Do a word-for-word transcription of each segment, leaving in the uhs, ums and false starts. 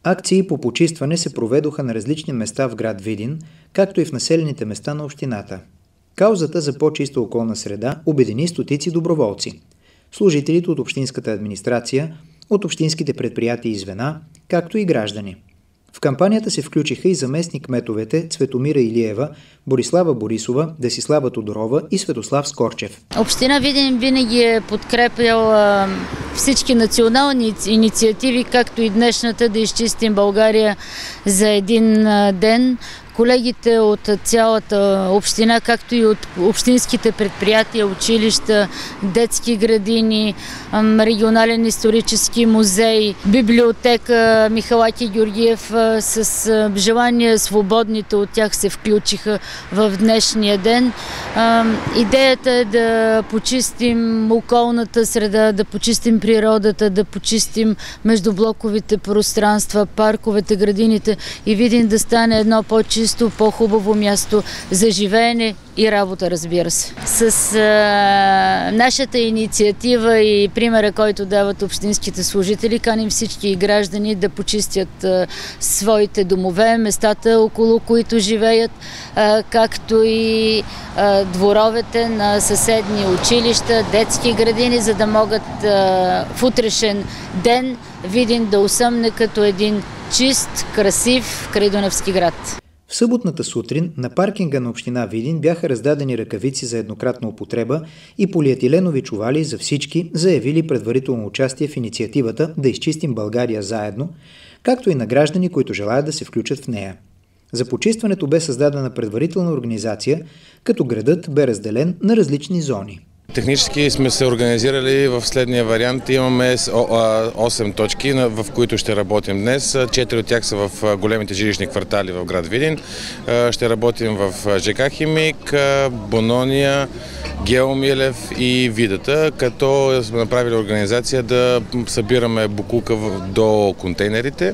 Акции по почистване се проведоха на различни места в град Видин, както и в населените места на общината. Каузата за по-чиста околна среда обедини стотици доброволци. Служителите от общинската администрация, от общинските предприятия и звена, както и граждани. В кампанията се включиха и заместник-кметовете Цветомира Илиева, Борислава Борисова, Десислава Тодорова и Светослав Скорчев. Община Видин винаги е подкрепял всички национални инициативи, както и днешната да изчистим България за един ден. Колегите от цялата община, както и от общинските предприятия, училища, детски градини, регионален исторически музей, библиотека Михалаки Георгиев с желание свободните от тях се включиха в днешния ден. Идеята е да почистим околната среда, да почистим природата, да почистим междублоковите пространства, парковете, градините и Видин да стане едно по-чисто, по-хубаво място за живеене и работа, разбира се. С а, нашата инициатива и примера, който дават общинските служители, каним всички граждани да почистят а, своите домове, местата, около които живеят, а, както и а, дворовете на съседни училища, детски градини, за да могат а, в утрешен ден Видин да осъмне като един чист, красив крайдунавски град. В съботната сутрин на паркинга на община Видин бяха раздадени ръкавици за еднократна употреба и полиетиленови чували за всички, заявили предварително участие в инициативата "Да изчистим България заедно", както и на граждани, които желаят да се включат в нея. За почистването бе създадена предварителна организация, като градът бе разделен на различни зони. Технически сме се организирали в следния вариант. Имаме осем точки, в които ще работим днес. Четири от тях са в големите жилищни квартали в град Видин. Ще работим в ЖК Химик, Бонония, Геомилев и Видата, като сме направили организация да събираме боклука до контейнерите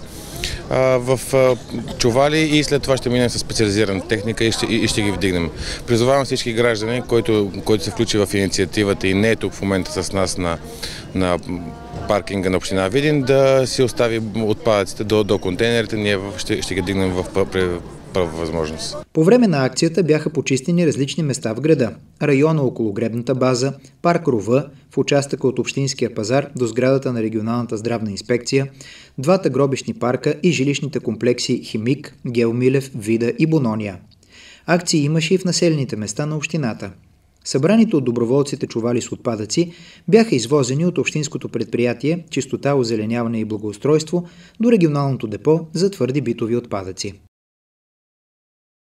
в чували и след това ще минем със специализирана техника и ще, и ще ги вдигнем. Призовавам всички граждани, който, който се включи в инициативата и не е тук в момента с нас на, на паркинга на община Видин, да си остави отпадъците до, до контейнерите. Ние ще, ще ги дигнем в първа възможност. По време на акцията бяха почистени различни места в града. Района около гребната база, парк Рова, в участъка от Общинския пазар до сградата на регионалната здравна инспекция, двата гробищни парка и жилищните комплекси Химик, Геомилев, Вида и Бонония. Акции имаше и в населените места на общината. Събраните от доброволците чували с отпадъци бяха извозени от общинското предприятие "Чистота, озеленяване и благоустройство" до регионалното депо за твърди битови отпадъци.